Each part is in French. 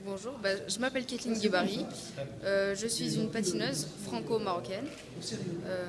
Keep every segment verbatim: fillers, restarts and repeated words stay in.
Bonjour, bah, je m'appelle Kathleen Guébari, euh, je suis une patineuse franco-marocaine. Euh,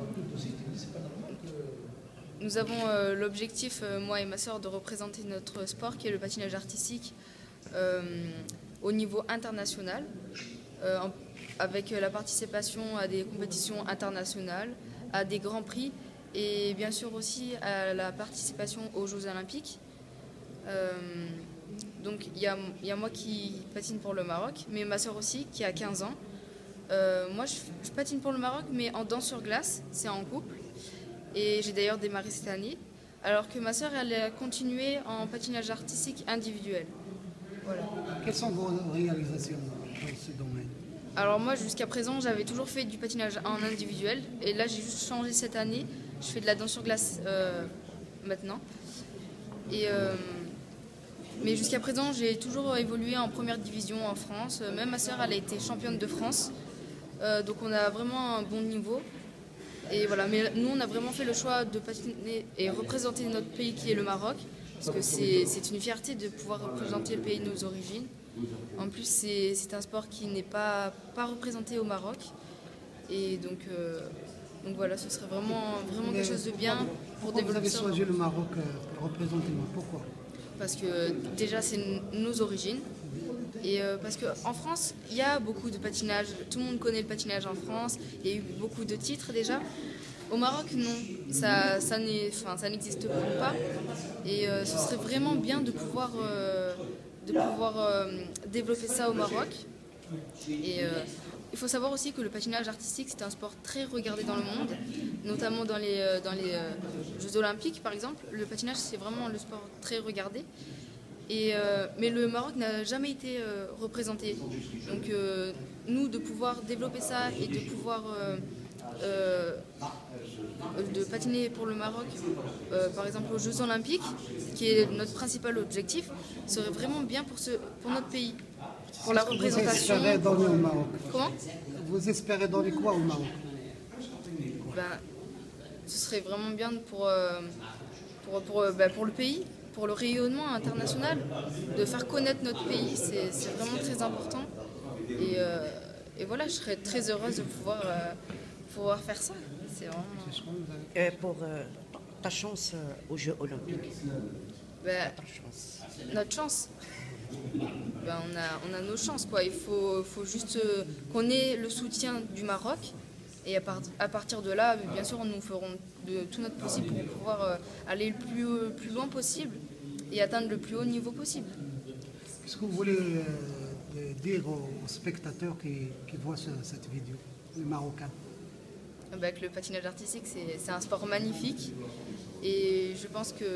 nous avons euh, l'objectif, euh, moi et ma sœur, de représenter notre sport qui est le patinage artistique euh, au niveau international, euh, en, avec la participation à des compétitions internationales, à des grands prix et bien sûr aussi à la participation aux Jeux olympiques. Euh, donc il y, y a moi qui patine pour le Maroc, mais ma soeur aussi qui a quinze ans. Euh, moi je, je patine pour le Maroc mais en danse sur glace, c'est en couple. Et j'ai d'ailleurs démarré cette année, alors que ma soeur elle a continué en patinage artistique individuel. Voilà. Quelles sont vos réalisations dans ce domaine? Alors moi jusqu'à présent j'avais toujours fait du patinage en individuel et là j'ai juste changé cette année. Je fais de la danse sur glace euh, maintenant. Et, euh, mais jusqu'à présent, j'ai toujours évolué en première division en France. Même ma sœur, elle a été championne de France. Euh, donc on a vraiment un bon niveau. Et voilà, mais nous, on a vraiment fait le choix de patiner et représenter notre pays qui est le Maroc. Parce que c'est une fierté de pouvoir représenter le pays de nos origines. En plus, c'est un sport qui n'est pas, pas représenté au Maroc. Et donc... Euh, Donc voilà, ce serait vraiment, vraiment quelque chose de bien pour développer ça. Vous avez choisi le Maroc pour représenter moi. Pourquoi? Parce que déjà, c'est nos origines. Et euh, parce qu'en France, il y a beaucoup de patinage. Tout le monde connaît le patinage en France. Il y a eu beaucoup de titres déjà. Au Maroc, non. Ça, ça n'existe pas. Et euh, ce serait vraiment bien de pouvoir, euh, de pouvoir euh, développer ça au Maroc. Et... Euh, Il faut savoir aussi que le patinage artistique, c'est un sport très regardé dans le monde, notamment dans les, dans les euh, Jeux olympiques, par exemple. Le patinage, c'est vraiment le sport très regardé. Et, euh, mais le Maroc n'a jamais été euh, représenté. Donc euh, nous, de pouvoir développer ça et de pouvoir euh, euh, de patiner pour le Maroc, euh, par exemple aux Jeux olympiques, qui est notre principal objectif, serait vraiment bien pour, ce, pour notre pays. Pour la représentation. Vous espérez donner au Maroc? Comment? Vous espérez donner quoi au Maroc? Ben, ce serait vraiment bien pour, euh, pour, pour, ben, pour le pays, pour le rayonnement international, de faire connaître notre pays, c'est vraiment très important. Et, euh, et voilà, je serais très heureuse de pouvoir, euh, pouvoir faire ça. C'est vraiment... Euh, pour euh, ta chance euh, aux Jeux olympiques. Ben, ta chance. Notre chance. Ben, on, a, on a nos chances, quoi. Il faut, faut juste euh, qu'on ait le soutien du Maroc. Et à, part, à partir de là, bien sûr, nous ferons de, tout notre possible pour pouvoir euh, aller le plus, euh, plus loin possible et atteindre le plus haut niveau possible. Qu'est-ce que vous voulez euh, dire aux spectateurs qui, qui voient ce, cette vidéo, les Marocains? Ben, que le patinage artistique, c'est un sport magnifique. Et je pense que...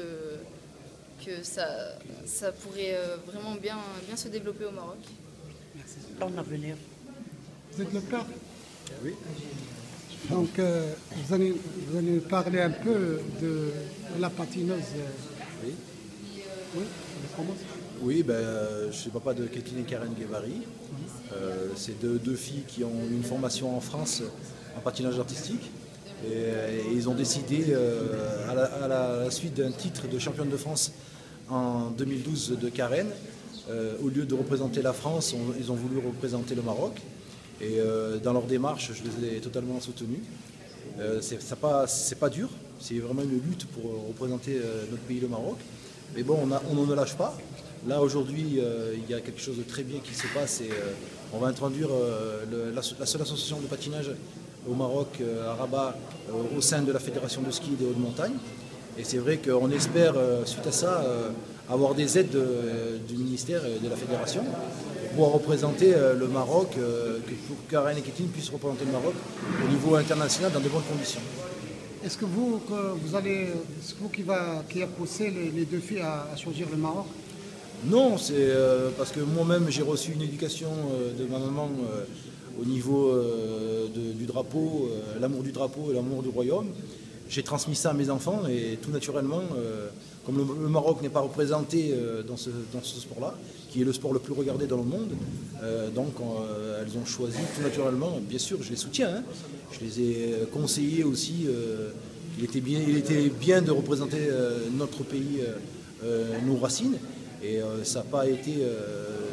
que ça, ça pourrait vraiment bien, bien se développer au Maroc. Merci. Dans l'avenir. Vous êtes le père? Oui. Donc, euh, vous, allez, vous allez parler un peu de, de la patineuse. Oui. Oui, on commence. Oui, ben, euh, je suis papa de Kathleen et Karen Guébari. Euh, C'est deux, deux filles qui ont une formation en France en patinage artistique. Et, et ils ont décidé, euh, à, la, à la suite d'un titre de championne de France en deux mille douze de Karen, euh, au lieu de représenter la France, on, ils ont voulu représenter le Maroc. Et euh, dans leur démarche, je les ai totalement soutenus. Euh, c'est pas, c'est pas dur, c'est vraiment une lutte pour représenter euh, notre pays, le Maroc. Mais bon, on, a, on ne lâche pas. Là, aujourd'hui, euh, il y a quelque chose de très bien qui se passe. Et, euh, on va introduire euh, le, la, la seule association de patinage au Maroc, euh, à Rabat, euh, au sein de la Fédération de ski des Hautes-Montagnes. Et c'est vrai qu'on espère, euh, suite à ça, euh, avoir des aides de, euh, du ministère et de la Fédération pour pouvoir représenter euh, le Maroc, euh, que pour Karen et Kathleen puissent représenter le Maroc au niveau international dans de bonnes conditions. Est-ce que vous, que vous allez, est-ce que vous qui, va, qui a poussé les, les deux filles à, à choisir le Maroc? Non, c'est euh, parce que moi-même j'ai reçu une éducation euh, de ma maman euh, au niveau euh, de, du drapeau, euh, l'amour du drapeau et l'amour du royaume. J'ai transmis ça à mes enfants et tout naturellement, euh, comme le, le Maroc n'est pas représenté euh, dans ce, dans ce sport-là, qui est le sport le plus regardé dans le monde, euh, donc euh, elles ont choisi tout naturellement. Bien sûr, je les soutiens, hein, je les ai conseillés aussi. Euh, il, était bien, il était bien de représenter euh, notre pays, euh, euh, nos racines, et euh, ça n'a pas été euh,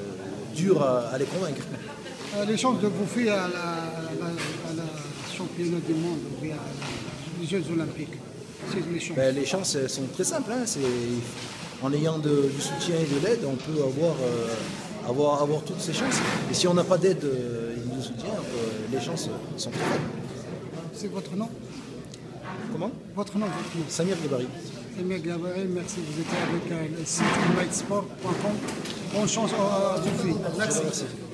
dur à, à les convaincre. Euh, les chances de bouffer à la, à la, à la championnat du monde ou bien aux Jeux Olympiques, c'est les chances. Ben, les chances elles sont très simples. Hein. C'est, en ayant de- du soutien et de l'aide, on peut avoir, euh, avoir, avoir toutes ces chances. Et si on n'a pas d'aide euh, et de soutien, euh, les chances sont très faibles. C'est votre nom? Comment? Votre nom, votre nom. Samir Gebari. Emile Gabaré, merci. Vous étiez avec euh, le site lightsport point com. Bonne chance à vous. Je vous remercie.